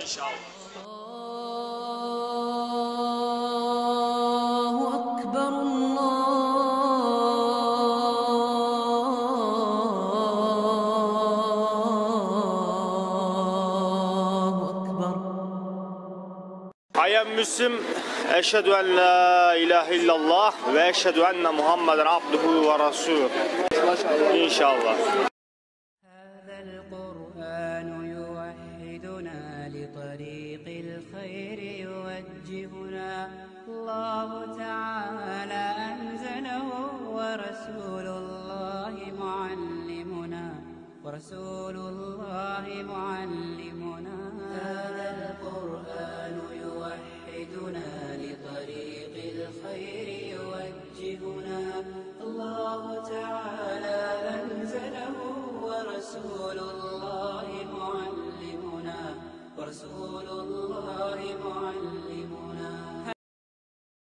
إن شاء الله. الله أكبر الله أكبر. I am Muslim. أشهد أن لا إله إلا الله وأشهد أن محمدا عبده ورسوله إن شاء الله. هذا القرآن يوحدنا لطريق الخير يوجهنا. الله تعالى أنزله ورسول الله معلمنا. هذا القرآن يوحدنا لطريق الخير يوجهنا. الله تعالى أنزله ورسول الله معلمنا.